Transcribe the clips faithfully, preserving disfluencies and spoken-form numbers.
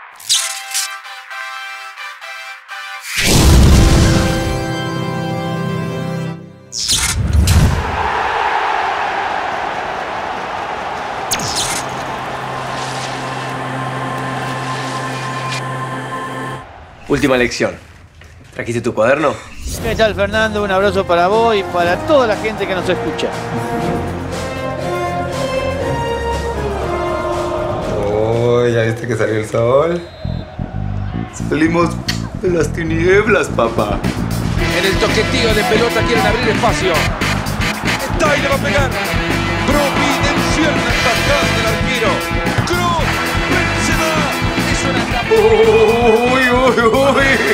Última lección. ¿Trajiste tu cuaderno? ¿Qué tal, Fernando? Un abrazo para vos y para toda la gente que nos escucha. Oh, ¿ya viste que salió el sol? Salimos de las tinieblas, papá. En el toqueteo de pelota quieren abrir espacio. Está y le va a pegar. Providencial atajada del arquero. Cruz, Benzema. Es una tapa. Uy, uy, uy.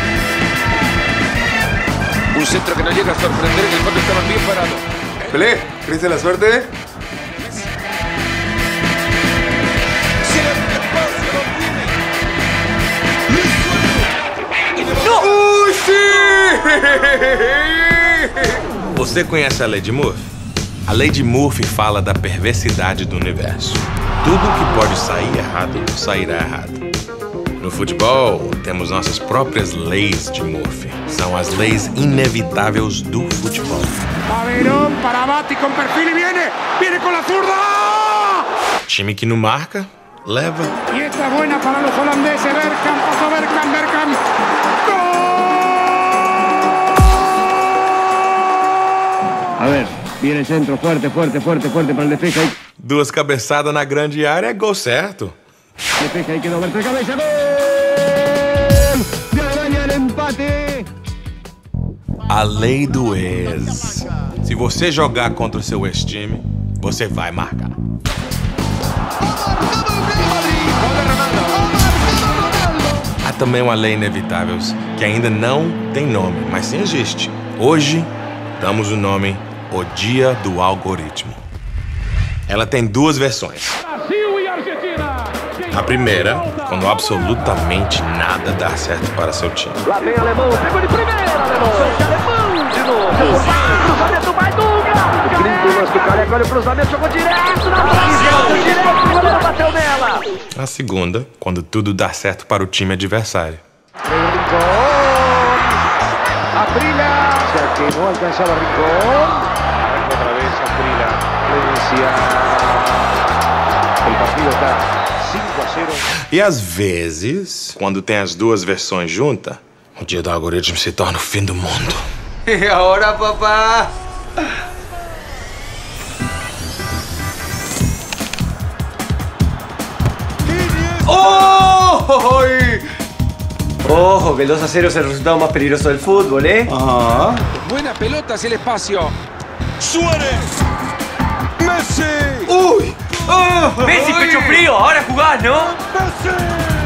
Un centro que no llega a sorprender. En el fondo estaban bien parados. Pelé, ¿crees en la suerte? Se abre espacio, lo tiene. ¡No! ¡Uy, sí! Você conhece a lei de Murphy? A lei de Murphy fala da perversidade do universo. Tudo que pode sair errado, sairá errado. No futebol, temos nossas próprias leis de Murphy. São as leis inevitáveis do futebol. Averón para Bati con perfil y viene. Viene con la zurda. Time que não marca, leva. Y esta es buena para los holandeses. Bergkamp, pasó Bergkamp, Bergkamp. A ver, viene el centro, fuerte, fuerte, fuerte, fuerte para el defensa. Duas cabeçadas na grande área é gol certo. Defensa ahí quedó Bergkamp de cabeza. ¡Gol! De Alemania el empate. A lei do ex. Se você jogar contra o seu ex-time, você vai marcar. Há também uma lei inevitável que ainda não tem nome, mas sim existe. Hoje, damos o nome O Dia do Algoritmo. Ela tem duas versões. A primeira, quando absolutamente nada dá certo para seu time. Lá vem Alemão, pegou de primeira, Alemão. Alemão de novo. Cruzamento vai Dunga. O gringo do lance do Careca, olha o cruzamento, jogou direto na frente. Direto, o goleiro bateu nela. A segunda, quando tudo dá certo para o time adversário. Rincón. Aprila. Se quemó, alcanzaba Rincón. Arranca otra vez Aprila. Valencia. El partido está cinco a cero. E às vezes, quando tem as duas versões juntas, o dia do algoritmo se torna o fim do mundo. E agora, papá? ¡Oh! Ojo, que el dos a cero es el resultado más peligroso del fútbol, ¿eh? Ajá. Buena pelota hacia el espacio. Suárez. Messi. ¡Uy! Oh, Messi, uy. Pecho frío, ahora jugás, ¿no? Messi.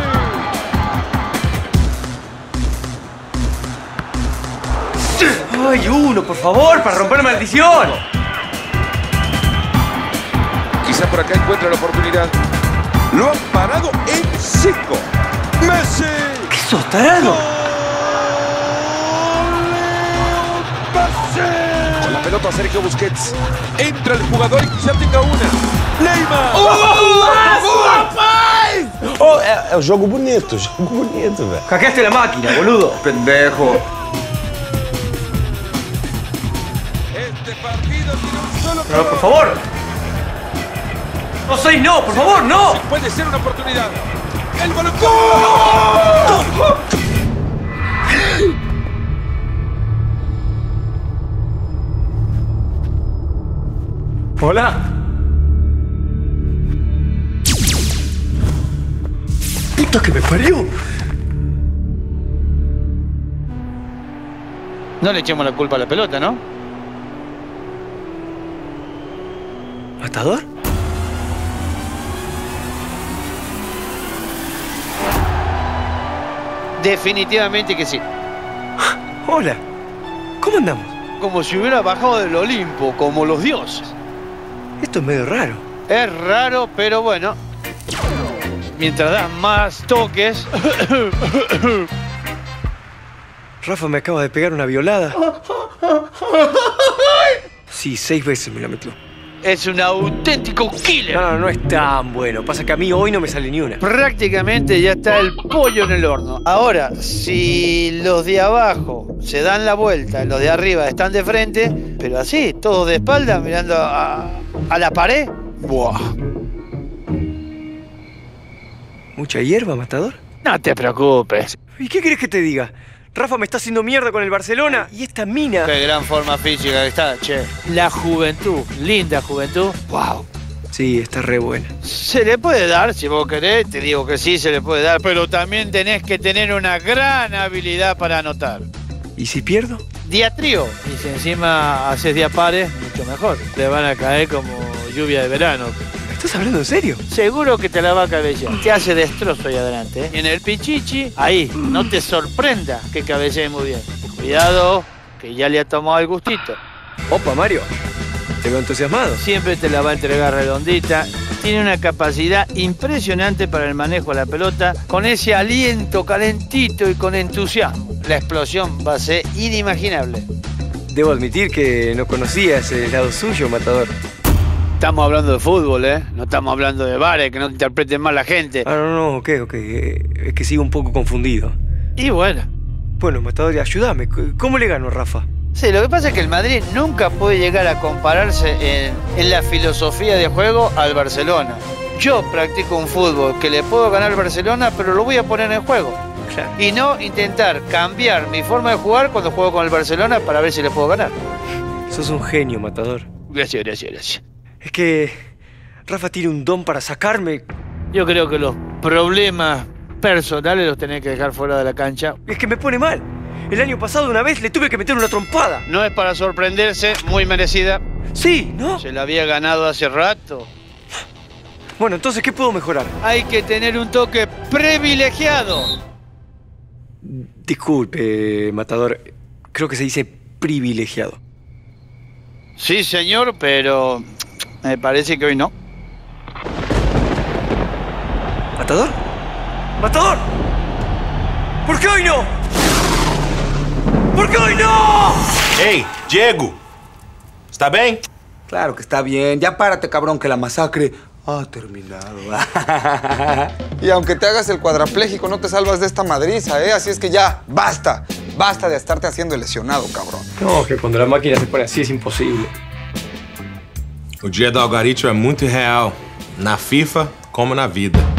¡Ay, uno, por favor, para romper la maldición! Quizá por acá encuentra la oportunidad. Lo han parado en seco. Messi. ¡Qué sos, tarado! Messi. Con la pelota Sergio Busquets. Entra el jugador y quizá tenga una. Neymar. Oh, rapaz! Oh, é, é um jogo bonito, jogo bonito, velho. Hackeaste la máquina, boludo. Pendejo. Este partido tiene un solo No, por favor. No sois no, por favor, no. Puede ser una oportunidad. El balón. ¡Gol! Hola. Puta que me parió. No le echemos la culpa a la pelota, ¿no? ¿Matador? Definitivamente que sí. Hola. ¿Cómo andamos? Como si hubiera bajado del Olimpo, como los dioses. Esto es medio raro. Es raro, pero bueno. Mientras das más toques... Rafa me acaba de pegar una violada. Sí, seis veces me la metió. es un auténtico killer. No, no, no es tan bueno. Pasa que a mí hoy no me sale ni una. Prácticamente ya está el pollo en el horno. Ahora, si los de abajo se dan la vuelta, los de arriba están de frente, pero así, todos de espalda, mirando a, a la pared. ¡Buah! ¿Mucha hierba, Matador? No te preocupes. ¿Y qué querés que te diga? Rafa me está haciendo mierda con el Barcelona y esta mina... Qué gran forma física que está, che. La juventud, linda juventud. ¡Wow! Sí, está re buena. Se le puede dar, si vos querés, te digo que sí, se le puede dar, pero también tenés que tener una gran habilidad para anotar. ¿Y si pierdo? Día trío. Y si encima haces día pares, mucho mejor. Te van a caer como lluvia de verano. ¿Estás hablando en serio? Seguro que te la va a cabecear. Te hace destrozo ahí adelante, ¿eh? Y en el pichichi, ahí, no te sorprenda que cabecee muy bien. Cuidado, que ya le ha tomado el gustito. Opa, Mario. Te veo entusiasmado. Siempre te la va a entregar redondita. Tiene una capacidad impresionante para el manejo de la pelota, con ese aliento calentito y con entusiasmo. La explosión va a ser inimaginable. Debo admitir que no conocía ese lado suyo, Matador. Estamos hablando de fútbol, ¿eh? No estamos hablando de bares, que no te interpreten mal la gente. Ah, no, no, ok, ok. Es que sigo un poco confundido. Y bueno. Bueno, Matador, ayúdame. ¿Cómo le gano a Rafa? Sí, lo que pasa es que el Madrid nunca puede llegar a compararse en, en la filosofía de juego al Barcelona. Yo practico un fútbol que le puedo ganar al Barcelona, pero lo voy a poner en juego. Claro. Y no intentar cambiar mi forma de jugar cuando juego con el Barcelona para ver si le puedo ganar. Sos un genio, Matador. Gracias, gracias, gracias. Es que Rafa tiene un don para sacarme. Yo creo que los problemas personales los tenés que dejar fuera de la cancha. Es que me pone mal. El año pasado una vez le tuve que meter una trompada. No es para sorprenderse, muy merecida. Sí, ¿no? Se la había ganado hace rato. Bueno, entonces, ¿qué puedo mejorar? Hay que tener un toque privilegiado. Disculpe, Matador. Creo que se dice privilegiado. Sí, señor, pero me parece que hoy no. ¿Matador? ¡Matador! ¿Por qué hoy no? ¿Por qué hoy no? Hey, Diego, ¿está bien? Claro que está bien. Ya párate, cabrón, que la masacre ha terminado. Y aunque te hagas el cuadrapléjico, no te salvas de esta madriza, ¿eh? Así es que ya, basta. Basta de estarte haciendo lesionado, cabrón. No, que cuando la máquina se pone así es imposible. O dia do Algarício é muito real, na FIFA como na vida.